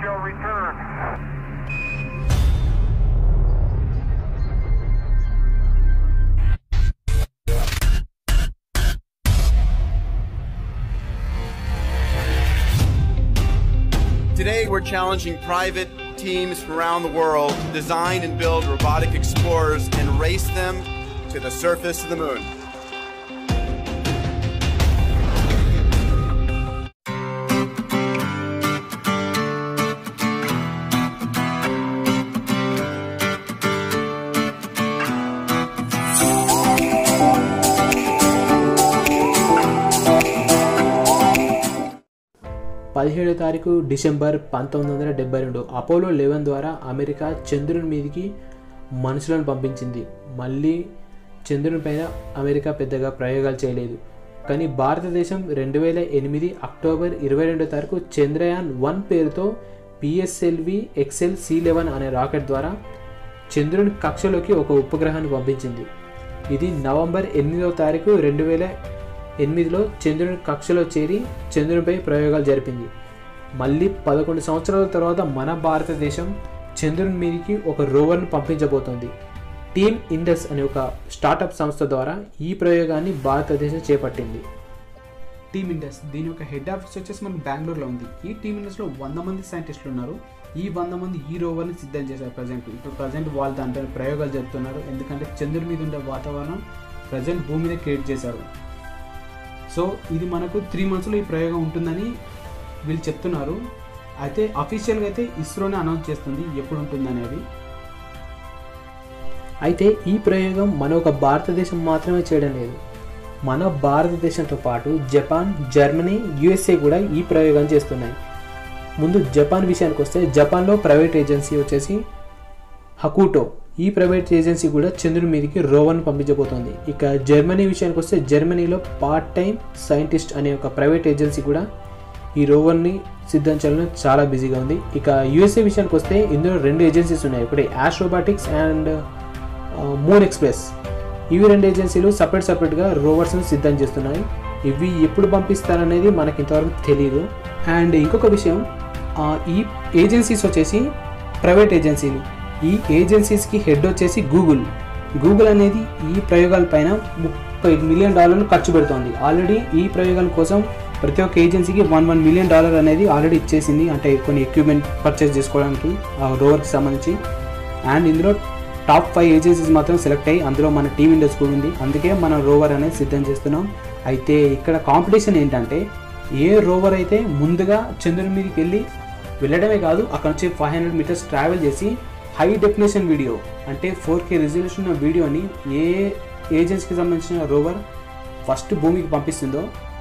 shall return. Today we're challenging private teams from around the world to design and build robotic explorers and race them to the surface of the moon. 17వ తారీఖు December 1972 Apollo 11 ద్వారా America చంద్రుని మీదకి మనుషులను పంపించింది. మళ్ళీ చంద్రుని పైన America పెద్దగా ప్రయోగాలు చేయలేదు. కానీ భారతదేశం 2008 అక్టోబర్ 22వ తారీఖు చంద్రయాన్ 1 పేరుతో PSLV XL-C11 అనే రాకెట్ ద్వారా చంద్రుని కక్షలోకి ఒక ఉపగ్రహాన్ని పంపించింది. ఇది నవంబర్ 8వ తారీఖు 2008లో చంద్రుని కక్షలో చేరి చంద్రునిపై ప్రయోగాలు జరిపింది. మళ్ళీ 11 సంవత్సరాల తర్వాత మన భారతదేశం చంద్రుని మీదకి ఒక రోవర్ను పంపించబోతోంది. టీమ్ ఇండస్ అనే ఒక స్టార్టప్ సంస్థ ద్వారా ఈ ప్రయోగాన్ని భారతదేశం చేపట్టింది. టీమ్ ఇండస్ దీని యొక్క హెడ్ ఆఫీస్ వచ్చేసి మనకు బెంగళూరులో ఉంది. ఈ టీమ్ ఇండస్లో 100 మంది సైంటిస్టులు ఉన్నారు. ఈ 100 మంది ఈ రోవర్ని సిద్ధం చేశారు. ప్రజెంట్ వాళ్ళు దాంట్లో ప్రయోగాలు జరుపుతున్నారు. ఎందుకంటే చంద్రుని మీద ఉండే వాతావరణం ప్రజెంట్ భూమి మీద క్రియేట్ చేశారు. సో ఇది మనకు 3 మంత్స్లో ఈ ప్రయోగం ఉంటుందని వీళ్ళు చెప్తున్నారు. అయితే అఫీషియల్గా అయితే ఇస్రోనే అనౌన్స్ చేస్తుంది ఎప్పుడు ఉంటుంది అనేది. అయితే ఈ ప్రయోగం మన ఒక భారతదేశం మాత్రమే చేయడం లేదు. మన భారతదేశంతో పాటు జపాన్, జర్మనీ, USA కూడా ఈ ప్రయోగం చేస్తున్నాయి. ముందు జపాన్ విషయానికి వస్తే జపాన్లో ప్రైవేట్ ఏజెన్సీ వచ్చేసి హకూటో. ఈ ప్రైవేట్ ఏజెన్సీ కూడా చంద్రుని మీదకి రోవర్ను పంపించబోతోంది. ఇక జర్మనీ విషయానికి వస్తే జర్మనీలో పార్ట్ టైం సైంటిస్ట్ అనే ఒక ప్రైవేట్ ఏజెన్సీ కూడా ఈ రోవర్ని సిద్ధం చేయడంలో చాలా బిజీగా ఉంది. ఇక USA విషయానికి వస్తే ఇందులో 2 ఏజెన్సీస్ ఉన్నాయి. ఒకటి ఆస్ట్రోబాటిక్స్ అండ్ మూన్ ఎక్స్ప్రెస్. ఇవి 2 ఏజెన్సీలు సపరేట్గా రోవర్స్ని సిద్ధం చేస్తున్నాయి. ఇవి ఎప్పుడు పంపిస్తారనేది మనకి ఇంతవరకు తెలియదు. అండ్ ఇంకొక విషయం, ఈ ఏజెన్సీస్ వచ్చేసి ప్రైవేట్ ఏజెన్సీలు. ఈ ఏజెన్సీస్కి హెడ్ వచ్చేసి గూగుల్ అనేది ఈ ప్రయోగాల పైన $30 మిలియన్ ఖర్చు పెడుతోంది. ఆల్రెడీ ఈ ప్రయోగాల కోసం ప్రతి ఒక్క ఏజెన్సీకి $1 మిలియన్ అనేది ఆల్రెడీ ఇచ్చేసింది. అంటే కొన్ని ఎక్విప్మెంట్ పర్చేస్ చేసుకోవడానికి ఆ రోవర్కి సంబంధించి. అండ్ ఇందులో టాప్ 5 ఏజెన్సీస్ మాత్రం సెలెక్ట్ అయ్యి అందులో మన టీమ్ ఇండస్ కూడా ఉంది. అందుకే మనం రోవర్ అనేది సిద్ధం చేస్తున్నాం. అయితే ఇక్కడ కాంపిటీషన్ ఏంటంటే ఏ రోవర్ అయితే ముందుగా చంద్రుని మీదకి వెళ్ళడమే కాదు, అక్కడ నుంచి 500 మీటర్స్ ట్రావెల్ చేసి హై డెఫినేషన్ వీడియో అంటే 4K రిజల్యూషన్ వీడియోని ఏ ఏజెన్సీకి సంబంధించిన రోవర్ ఫస్ట్ భూమికి పంపిస్తుందో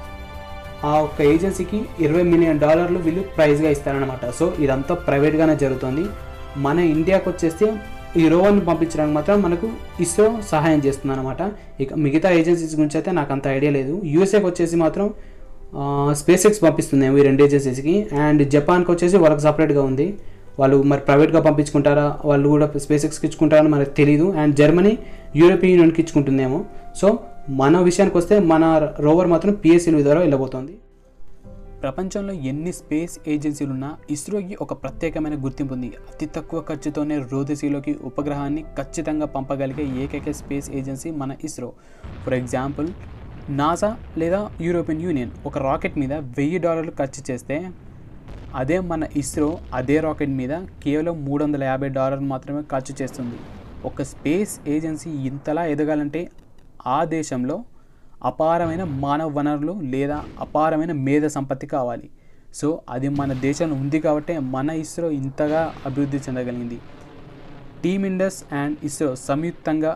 ఆ ఒక్క ఏజెన్సీకి $20 మిలియన్ వీళ్ళు ప్రైజ్గా ఇస్తారనమాట. సో ఇదంతా ప్రైవేట్గానే జరుగుతుంది. మన ఇండియాకి వచ్చేస్తే ఈ రోవర్ని పంపించడానికి మాత్రం మనకు ఇస్రో సహాయం చేస్తుంది అనమాట. ఇక మిగతా ఏజెన్సీస్ గురించి అయితే నాకు అంత ఐడియా లేదు. USAకి వచ్చేసి మాత్రం SpaceX పంపిస్తుంది ఈ 2 ఏజెన్సీస్కి. అండ్ జపాన్కి వచ్చేసి వాళ్ళకి సపరేట్గా ఉంది. వాళ్ళు మరి ప్రైవేట్గా పంపించుకుంటారా, వాళ్ళు కూడా SpaceXకి ఇచ్చుకుంటారని మనకు తెలియదు. అండ్ జర్మనీ యూరోపియన్ యూనియన్కి ఇచ్చుకుంటుందేమో. సో మన విషయానికి వస్తే మన రోవర్ మాత్రం PSLV ద్వారా వెళ్ళబోతోంది. ప్రపంచంలో ఎన్ని స్పేస్ ఏజెన్సీలున్నా ఇస్రోకి ఒక ప్రత్యేకమైన గుర్తింపు ఉంది. అతి తక్కువ ఖర్చుతోనే రోదశీలోకి ఉపగ్రహాన్ని ఖచ్చితంగా పంపగలిగే ఏకైక స్పేస్ ఏజెన్సీ మన ఇస్రో. ఫర్ ఎగ్జాంపుల్ నాసా లేదా యూరోపియన్ యూనియన్ ఒక రాకెట్ మీద $1000 ఖర్చు చేస్తే అదే మన ఇస్రో అదే రాకెట్ మీద కేవలం $350 మాత్రమే ఖర్చు చేస్తుంది. ఒక స్పేస్ ఏజెన్సీ ఇంతలా ఎదగాలంటే ఆ దేశంలో అపారమైన మానవ వనరులు లేదా అపారమైన మేధ సంపత్తి కావాలి. సో అది మన దేశంలో ఉంది కాబట్టి మన ఇస్రో ఇంతగా అభివృద్ధి చెందగలిగింది. టీమ్ ఇండస్ అండ్ ఇస్రో సంయుక్తంగా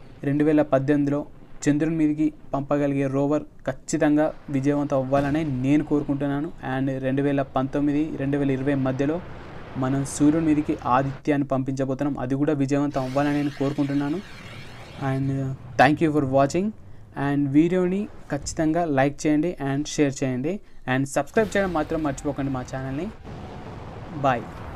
2018లో చంద్రుని మీదకి పంపగలిగే రోవర్ ఖచ్చితంగా విజయవంతం అవ్వాలని నేను కోరుకుంటున్నాను. అండ్ 2019, 2020 మధ్యలో మనం సూర్యుని మీదకి ఆదిత్యాన్ని పంపించబోతున్నాం. అది కూడా విజయవంతం అవ్వాలని నేను కోరుకుంటున్నాను. And thank you for watching. And వీడియోని ఖచ్చితంగా లైక్ చేయండి అండ్ షేర్ చేయండి అండ్ సబ్స్క్రైబ్ చేయడం మాత్రం మర్చిపోకండి మా ఛానల్ని. బాయ్.